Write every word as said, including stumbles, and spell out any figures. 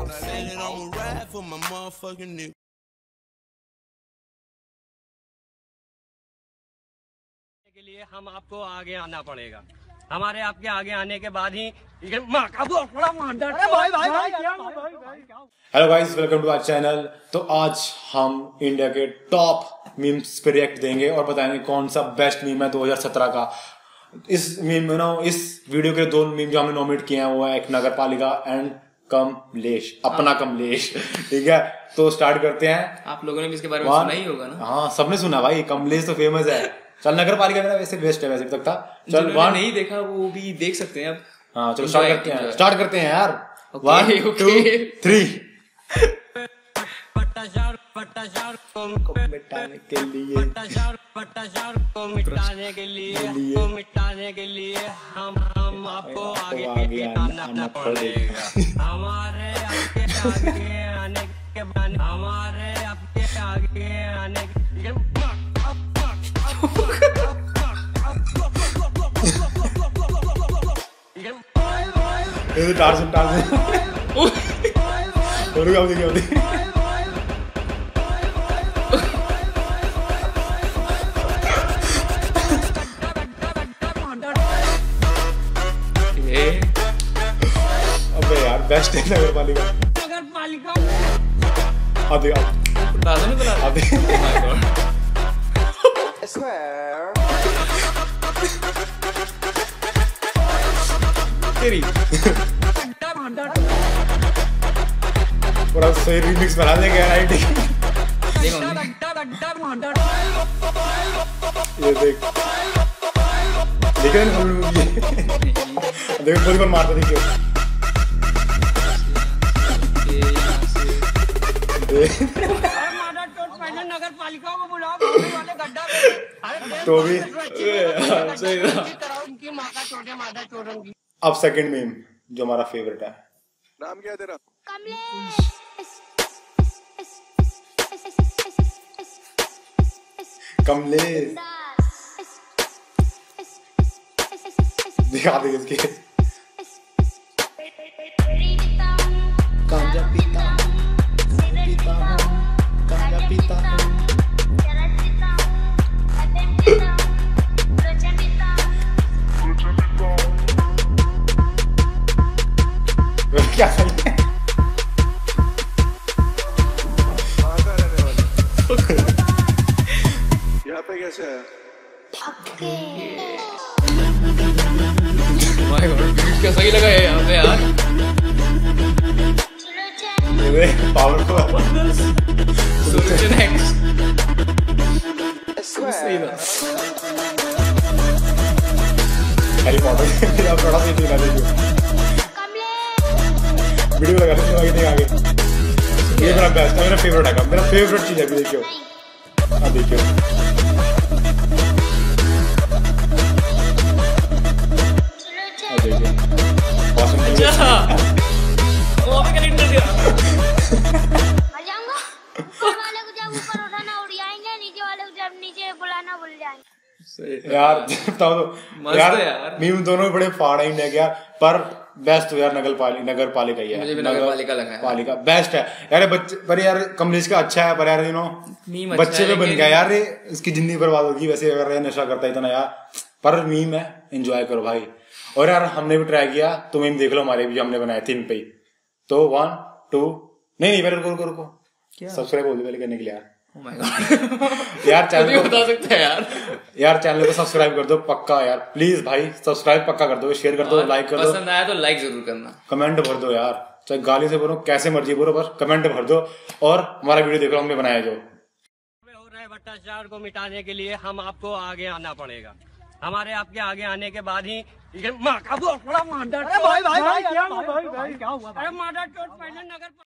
के लिए हम आपको आगे आना पड़ेगा। हमारे आपके आगे आने के बाद ही hello guys, welcome to our channel. तो आज हम इंडिया के टॉप मीम्स पे रिएक्ट देंगे और बताएंगे कौन सा बेस्ट मीम है दो हज़ार सत्रह का। इस मीम में ना इस वीडियो के दो मीम जो हमने नॉमिनेट किए हैं वो है एक नगर पालिका एंड कमलेश, अपना कमलेश। ठीक है, तो स्टार्ट करते हैं। आप लोगों ने भी इसके बारे में सुना ही होगा ना? हाँ, सबने सुना भाई, कमलेश तो फेमस है। चल, नगर पालिका मेरा वैसे बेस्ट है, वैसे तक था। चल, वन नहीं देखा वो भी देख सकते हैं अब। हाँ चलो स्टार्ट करते हैं स्टार्ट करते हैं यार। One two three. को मिटाने के लिए को मिटाने के लिए को मिटाने के लिए हम हम आपको आगे आगे आना पड़ेगा। हमारे आपके आगे आने के बाद हमारे आपके आगे आने के ये टार्जन टार्जन और क्या होती होती अबे यार बेस्ट है नगर पालिका। नगर पालिका अभी टार्जन ही बना अभी तेरी पूरा सही रिमिक्स बना देंगे यार। आईडी ये देख लेकिन हम ये देखो कोई बार मारता देखियो। नगर पालिका को बुलाओ वाले गड्ढा तो भी उनकी माँ का छोटे माता चोरों की। अब सेकंड मीम जो हमारा फेवरेट है। नाम क्या है तेरा? कमलेश। दिखा दे इसके गांजा पीता पीता गांजा पीता क्या सही है? यहाँ पे कैसे है? क्या सही लगा है यहाँ पे यार। ये पावर को सोल्यूशन एक्स सही था। हैरी पॉटर अब थोड़ा सा दिखा दीजिए वीडियो लगा देते आगे आगे। ये मेरा बेस्ट है, मेरा फेवरेट है, मेरा फेवरेट चीज है। अभी देखियो अब देखियो अब देखियो ऑसम अच्छा वो भी कनेक्ट कर दिया। आ जाऊंगा ऊपर वाले को जब ऊपर उठाना उड़ जाएंगे, नीचे वाले को जब नीचे बुलाना भूल जाएंगे यार। तो यार, यार मीम दोनों बड़े फाड़ ही नहीं गया, पर बेस्ट तो यार नगर पालिका नगर पालिका ही है। मुझे भी नगर पालिका लगा है। पालिका बेस्ट है यार। बच्चे पर यार कमलेश का अच्छा है, पर यार यू नो मीम बच्चे पे बन गया यार, इसकी जिंदगी बर्बाद होगी वैसे अगर ये नशा करता इतना यार। पर मीम है, एंजॉय करो भाई। और यार हमने भी ट्राई किया तो मीम देख लो, हमारे भी हमने बनाए थे इन पे। तो वन टू नहीं नहीं रुको रुको रुको सब्सक्राइब हो पहले करने के लिए यार। Oh my God। यार चैनल को बता सकते हैं यार यार चैनल को सब्सक्राइब कर दो पक्का यार, प्लीज भाई सब्सक्राइब पक्का कर दो, शेयर कर दो, लाइक कर दो, पसंद आया तो लाइक जरूर करना, कमेंट भर दो यार, चाहे गाली से बोलो कैसे मर्जी बोलो, बस कमेंट भर दो। और हमारा वीडियो देखो हमने बनाया जो हो रहे भ्रष्टाचार को मिटाने के लिए हम आपको आगे आना पड़ेगा। हमारे आपके आगे आने के बाद ही माँ का भाई भाई भाई क्या हुआ? अरे मादा चोट पहले नगर